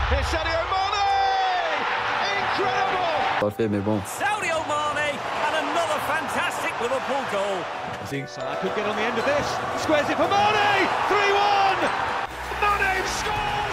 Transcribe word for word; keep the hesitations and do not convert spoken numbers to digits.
Here's Sadio Mane! Incredible! Mais bon. Sadio Mane and another fantastic Liverpool goal. I think Salah could get on the end of this. Squares it for Mane! three one! Mane scores!